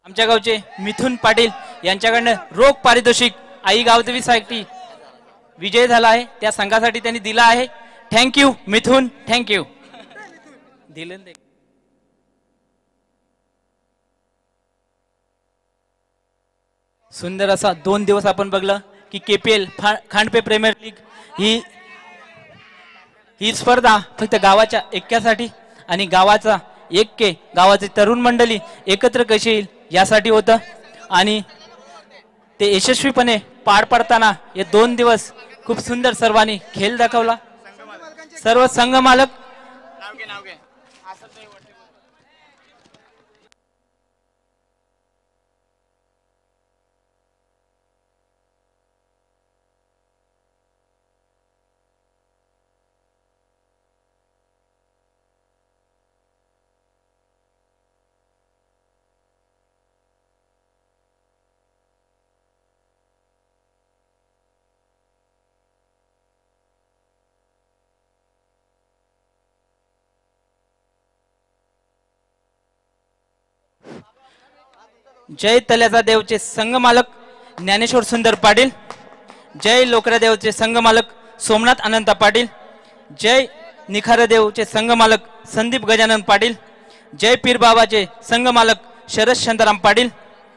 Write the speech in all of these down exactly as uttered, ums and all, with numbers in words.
आमच्या गावचे मिथुन पाटील यांच्याकडनं रोख पारितोषिक आई गावदेवीसाठी विजय झाला आहे, त्या संघासाठी त्यांनी दिला आहे. Thank you Mithun, thank you. दिलं ते सुंदर असा दोन दिवस आपण बघलं की केपीएल खांडपे प्रीमियर लीग ही ही स्पर्धा फक्त गावाच्या ऐक्यासाठी आणि गावाचा ऐक्य गावाची तरुण मंडळी एकत्र कशी येईल यासाठी होतं आणि ते यशस्वीपणे पार पडताना हे दोन दिवस खूप सुंदर सर्वांनी खेळ दाखवला. सर्व संघ मालक जय तल्याचा देवचे संघ मालक ज्ञानेश्वर सुंदर पाटील, जय लोकरा देवचे संघ मालक सोमनाथ अनंत पाटील, जय निखार देवचे संघ मालक संदीप गजानन पाटील, जय पीर बाबाचे संघ मालक शरद शांताराम पाटील,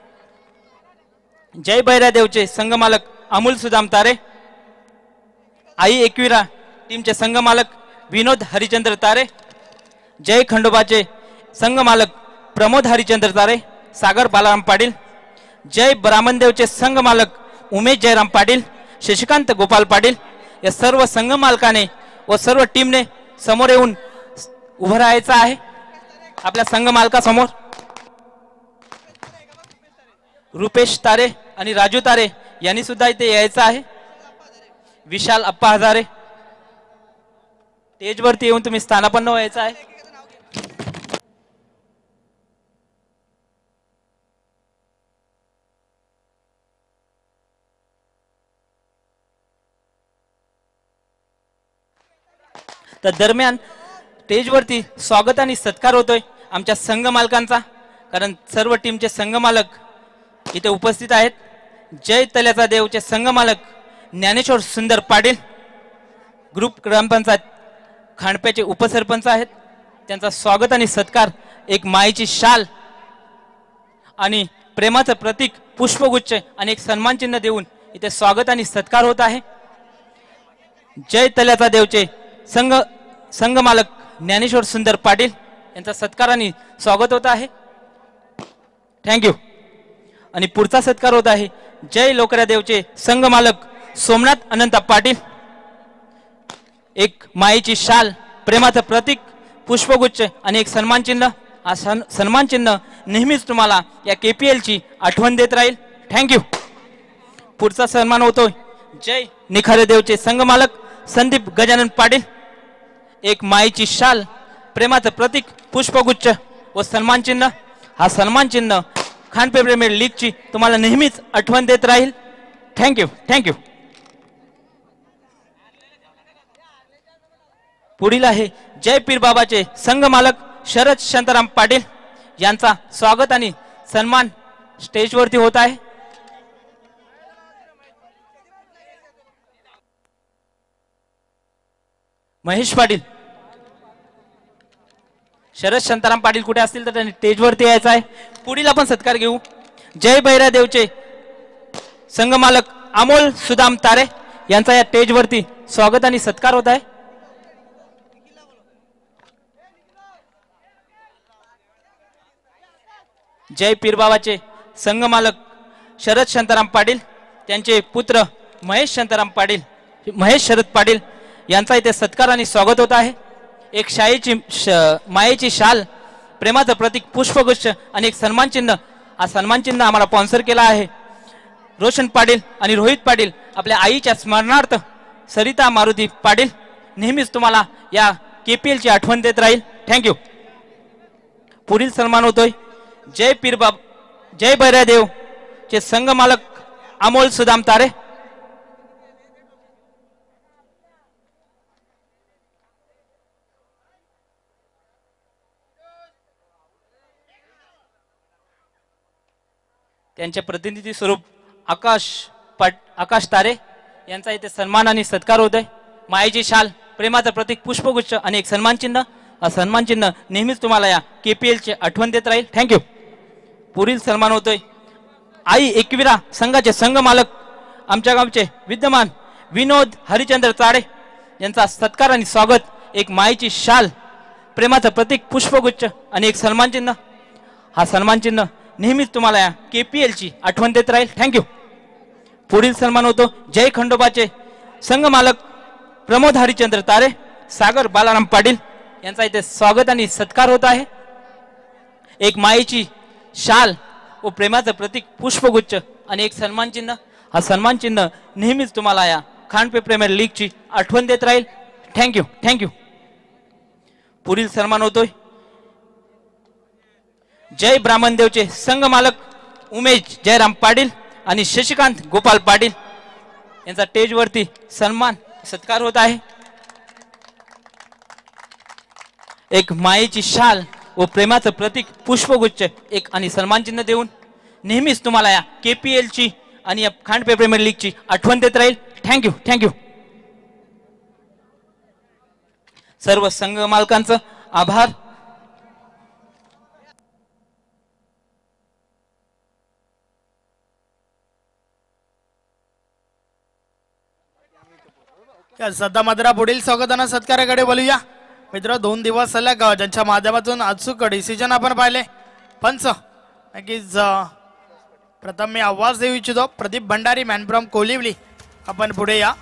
जय बैरा देवचे संघ मालक अमोल सुदाम तारे, आई एकविरा टीमचे संघ मालक विनोद हरिचंद्र तारे, जय खंडोबाचे संघ मालक प्रमोद हरिचंद्र तारे, सागर बालाराम पाटील, जय ब्राह्मणदेवचे संघ मालक उमेश जयराम पाटील, शशिकांत गोपाल पाटील. या सर्व संघ मालकाने व सर्व टीमने समोर येऊन उभं राहायचं आहे आपल्या संघ मालकासमोर. रुपेश तारे आणि राजू तारे यांनी सुद्धा इथे यायचं आहे. विशाल अप्पा हजारे स्टेजवरती येऊन तुम्ही स्थानापन्न व्हायचं आहे. तर दरम्यान स्टेजवरती स्वागत आणि सत्कार होतोय आमच्या संघ मालकांचा, कारण सर्व टीमचे संघ मालक इथे उपस्थित आहेत. जय तल्याचा देवचे संघ मालक ज्ञानेश्वर सुंदर पाटील, ग्रुप ग्रामपंचायत खांडप्याचे उपसरपंच आहेत. त्यांचा स्वागत आणि सत्कार एक मायेची शाल आणि प्रेमाचं प्रतीक पुष्पगुच्छ आणि एक सन्मान चिन्ह देऊन इथे स्वागत आणि सत्कार होत आहे. जय तल्याचा देवचे संघ संघ मालक ज्ञानेश्वर सुंदर पाटील यांचा सत्कार आणि स्वागत होत आहे. थँक्यू. आणि पुढचा सत्कार होत आहे जय लोकरा देवचे संघ मालक सोमनाथ अनंत पाटील, एक मायेची शाल, प्रेमाचं प्रतीक, पुष्पगुच्छ आणि एक सन्मान चिन्ह. हा सन्मान चिन्ह नेहमीच तुम्हाला या केपीएल ची आठवण देत राहील. थँक्यू. पुढचा सन्मान होतोय जय निखारे देवचे संघ मालक संदीप गजानन पाटील, एक मायेची शाल, प्रेमाचं प्रतीक, पुष्पगुच्छ व सन्मान चिन्ह. हा सन्मान चिन्ह खांडपे प्रीमियर लीगची तुम्हाला नेहमीच आठवण देत राहील. थँक्यू. थँक्यू. पुढील आहे जय पीर बाबाचे संघ मालक शरद शांताराम पाटील यांचा स्वागत आणि सन्मान स्टेजवरती होत आहे. महेश पाटील, शरद शांताराम पाटील कुठे असतील तर त्यांनी स्टेजवरती यायचं आहे. पुढील आपण सत्कार घेऊ जय बैरा देवचे संघ मालक अमोल सुदाम तारे यांचा या स्टेजवरती स्वागत आणि सत्कार होत आहे. जय पीरबाबाचे संघ मालक शरद शांताराम पाटील, त्यांचे पुत्र महेश शांताराम पाटील, महेश शरद पाटील यांचा इथे सत्कार आणि स्वागत होत आहे. एक शाळेची मायेची शाल, प्रेमाचं प्रतीक, पुष्पगुच्छ आणि एक सन्मान चिन्ह. हा सन्मान चिन्ह आम्हाला स्पॉन्सर केला आहे रोशन पाटील आणि रोहित पाटील. आपल्या आईच्या स्मरणार्थ सरिता मारुती पाटील नेहमीच तुम्हाला या केपीएल ची आठवण देत राहील. थँक्यू. पुढील सन्मान होतोय जय पीरबाब जय बैरादेव चे संघ मालक अमोल सुदाम तारे, त्यांचे प्रतिनिधी स्वरूप आकाश पट आकाश तारे यांचा इथे सन्मान आणि सत्कार होतोय। मायेची शाल, प्रेमाचं प्रतीक, पुष्पगुच्छ आणि एक सन्मान चिन्ह। हा सन्मान चिन्ह नेहमीच तुम्हाला या केपीएल चे आठवण देत राहील। थँक्यू। पुढील सन्मान होतोय आई एकविरा संघाचे संघ मालक आमच्या गावचे विद्यमान विनोद हरिचंद्र चाडे यांचा सत्कार आणि स्वागत। एक मायेची शाल, प्रेमाचं प्रतीक, पुष्पगुच्छ आणि एक सन्मान चिन्ह। हा सन्मान चिन्ह नेहमीच तुम्हाला या केपीएल ची आठवण देत राहील। थँक्यू। पुढील सन्मान होतो जय खंडोबाचे संघ मालक प्रमोद हरिचंद्र तारे सागर बालाराम पाटील यांचा इथे स्वागत आणि सत्कार होत आहे। एक मायेची शाल व प्रेमाचं प्रतीक, पुष्पगुच्छ आणि एक सन्मान चिन्ह। हा सन्मान चिन्ह नेहमीच तुम्हाला या खांडपे प्रीमियर लीग ची आठवण देत राहील। Thank you thank you. पुढील सन्मान होतोय जय ब्राह्मणदेवचे संघ मालक उमेश जयराम पाटील आणि शशिकांत गोपाल पाटील यांचा स्टेजवरती सन्मान सत्कार होत आहे। एक मायेची शाल व प्रेमाचं प्रतीक, पुष्पगुच्छ एक आणि सन्मान चिन्ह देऊन नेहमीच तुम्हाला या केपीएल ची आणि या खांडपे प्रीमियर लीग ची आठवण देत राहील। Thank you thank you. सर्व संघ मालकांचं आभार। सध्या मात्र पुढील स्वागताना सत्काराकडे बोलूया। मित्र दोन दिवस सलग ज्यांच्या माध्यमातून अचूक डिसिजन आपण पाहिले। पंच नक्कीच प्रथम मी आवाज देऊ इच्छितो प्रदीप भंडारी मॅन फ्रॉम कोलिवली, आपण पुढे या।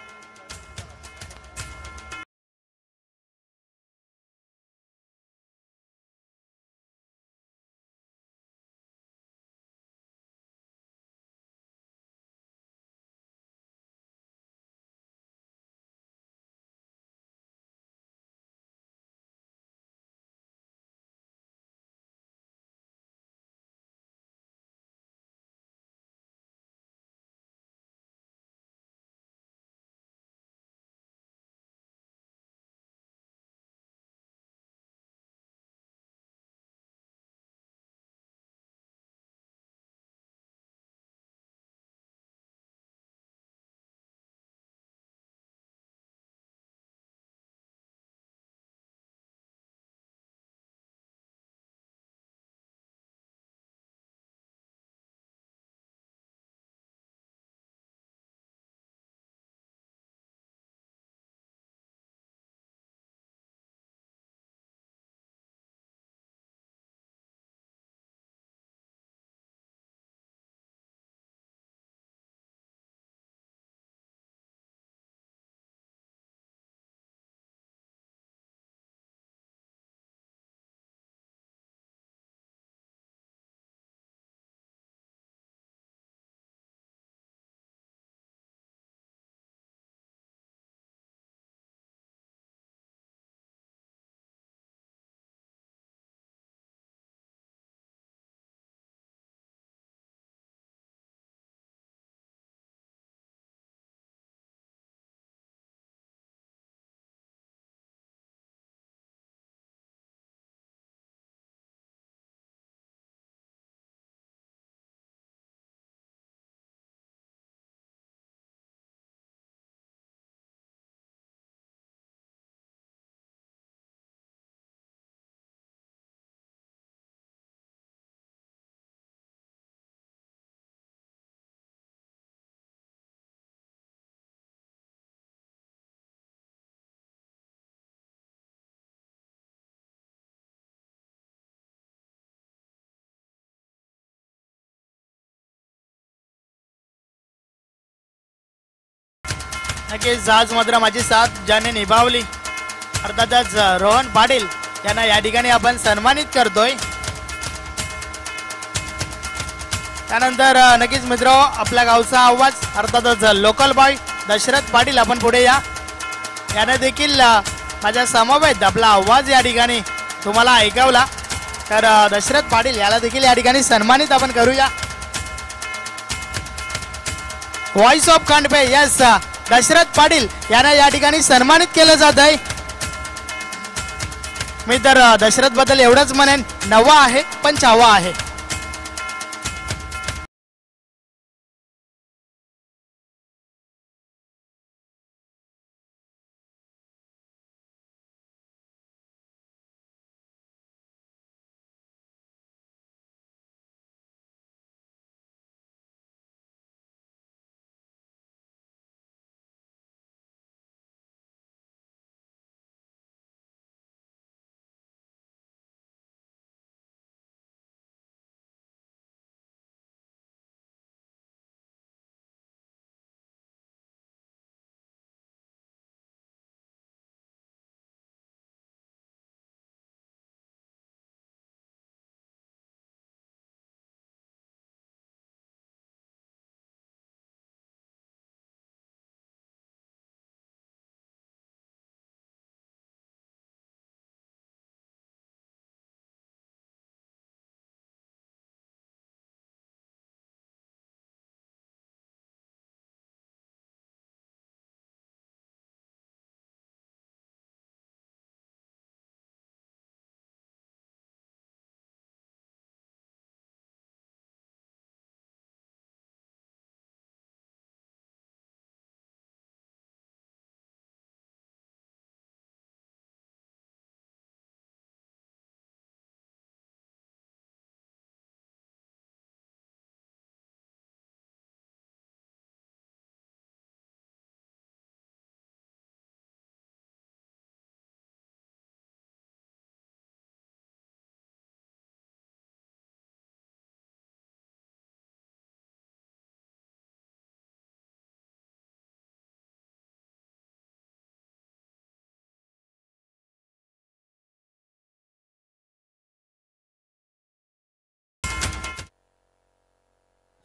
नक्कीच आज मात्र माझी साथ ज्याने निभावली अर्थातच रोहन पाटील यांना या ठिकाणी आपण सन्मानित करतोय। त्यानंतर नक्कीच मित्र आपल्या गावचा आवाज अर्थातच लोकल बॉय दशरथ पाटील, आपण पुढे या। याने देखील माझ्या समवेत आपला आवाज या ठिकाणी तुम्हाला ऐकवला, तर दशरथ पाटील याला देखील या ठिकाणी सन्मानित आपण करूया। Voice of Khandpe, yes Dashrath Patil यांना या ठिकाणी सन्मानित केलं जात आहे। मी तर दशरथ बद्दल एवढंच म्हणेन, नवा आहे पण चावा आहे।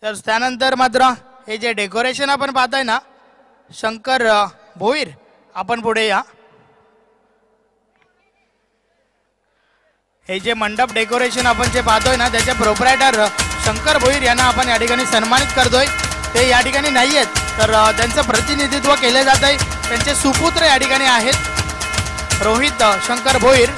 तर त्यानंतर मात्र हे जे डेकोरेशन आपण पाहताय ना शंकर अ, भोईर आपण पुढे या. हे जे मंडप डेकोरेशन आपण जे पाहतोय ना त्याचे प्रोप्रायटर शंकर भोईर यांना आपण या ठिकाणी सन्मानित करतोय. ते या ठिकाणी नाही आहेत तर अ, त्यांचं प्रतिनिधित्व केले जात आहे. त्यांचे सुपुत्र या ठिकाणी आहेत रोहित अ, शंकर भोईर.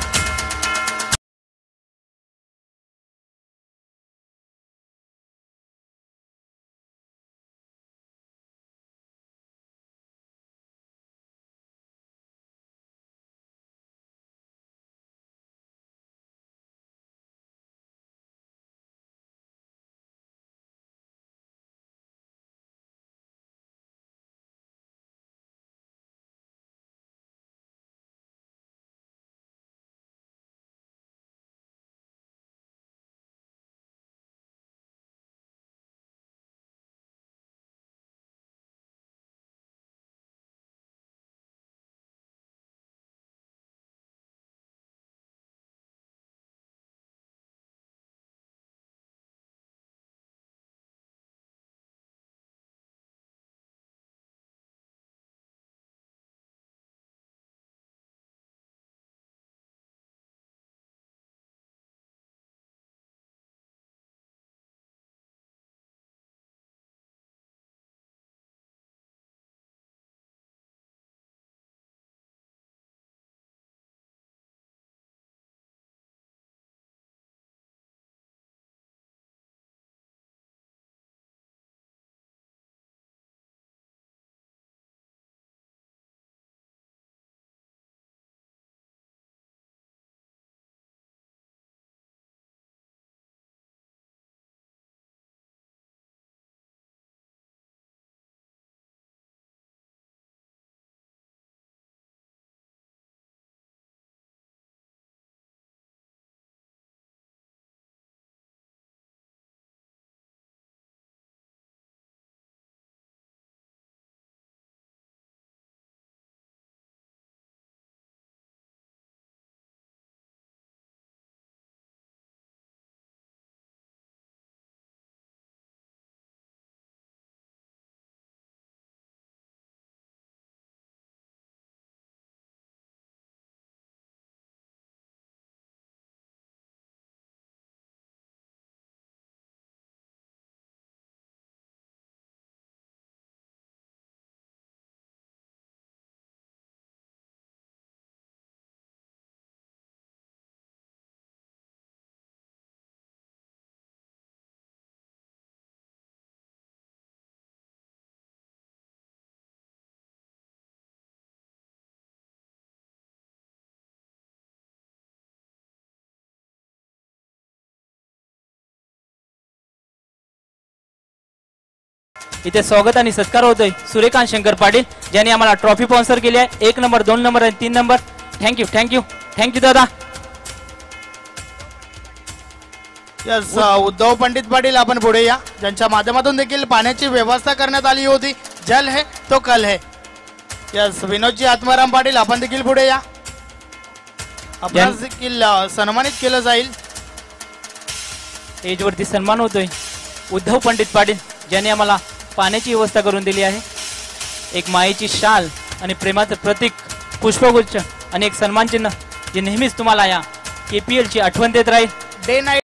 इथे स्वागत आणि सत्कार होतोय सूर्यकांत शंकर पाटील ज्यांनी आम्हाला ट्रॉफी स्पॉन्सर केली आहे. एक नंबर, दोन नंबर आणि तीन नंबर. थँक्यू थँक्यू थँक्यू दादा. यस उद्धव पंडित पाटील आपण पुढे या ज्यांच्या माध्यमातून देखील पाण्याची व्यवस्था करण्यात आली होती. जल है तो कल है. यस विनोदजी आत्माराम पाटील आपण देखील पुढे या. आपणास देखील अ, सन्मानित केलं जाईल. स्टेजवरती सन्मान होतोय उद्धव पंडित पाटील ज्यांनी आम्हाला पाण्याची व्यवस्था करून दिली आहे. एक मायेची शाल आणि प्रेमाचं प्रतीक पुष्पगुच्छ आणि एक सन्मान चिन्ह जे नेहमीच तुम्हाला या केपीएल ची आठवण देत राहील. Day night